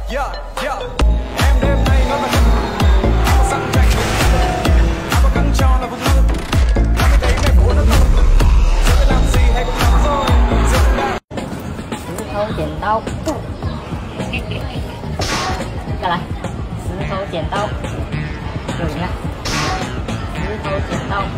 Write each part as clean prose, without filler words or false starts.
Yeah, yeah. Em đêm nay nó là xăng chạch, áo căng tròn là vùng lưng, nó mới thấy mẹ của nó tông. Giờ phải làm gì hay cũng nóng rồi, giờ cũng đang. 石头剪刀布，再来，石头剪刀，有赢了，石头剪刀。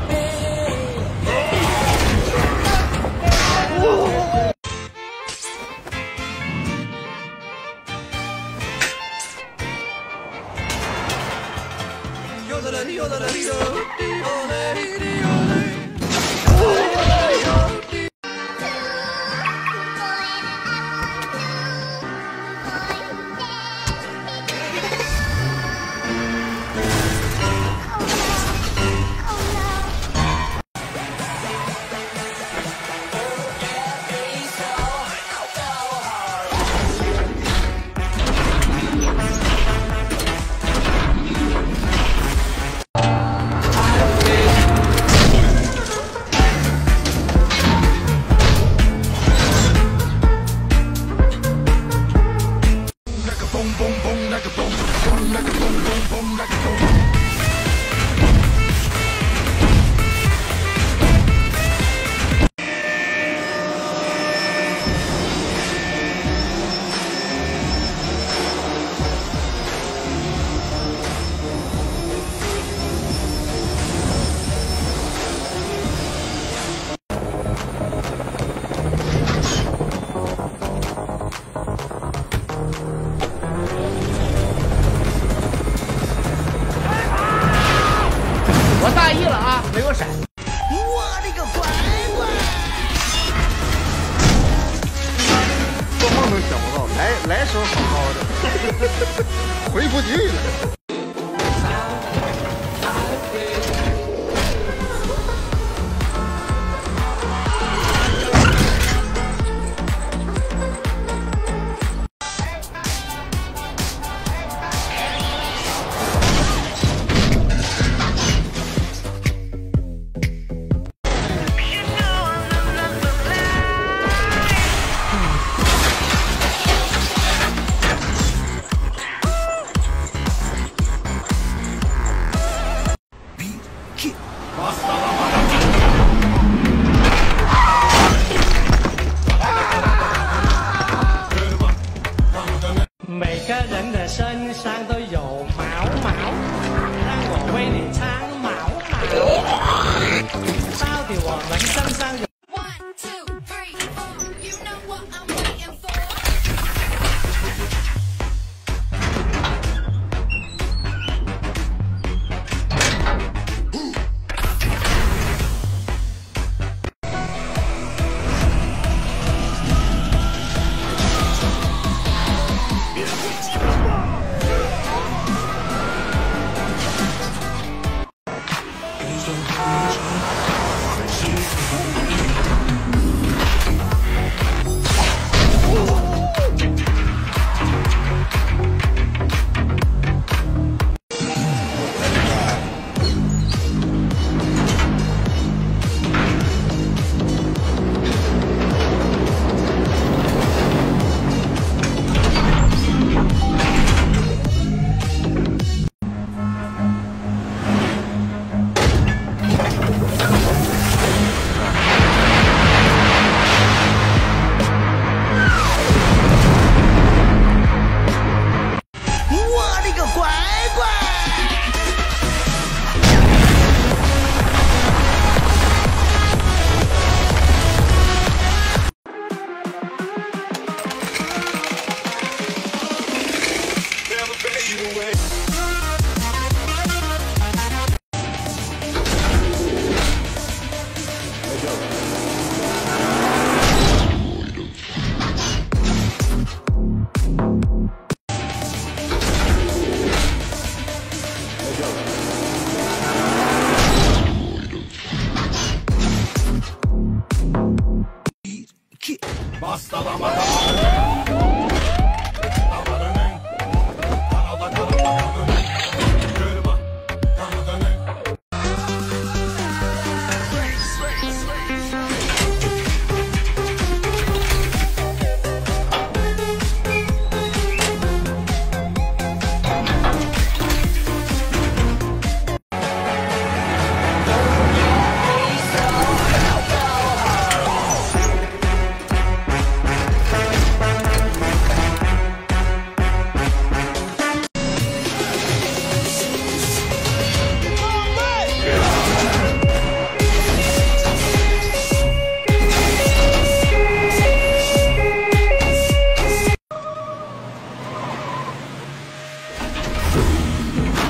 我大意了啊，没有闪。 我的个乖乖！ 做梦都想不到，来时候好好的，回不去了。 每个人的身上都有毛毛，让我为你唱毛毛。到底我们身上有？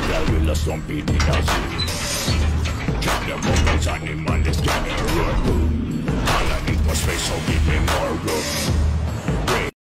There will a stomping in a zoo. Count the vocals, animal is getting room. All I need was space, so give me more room.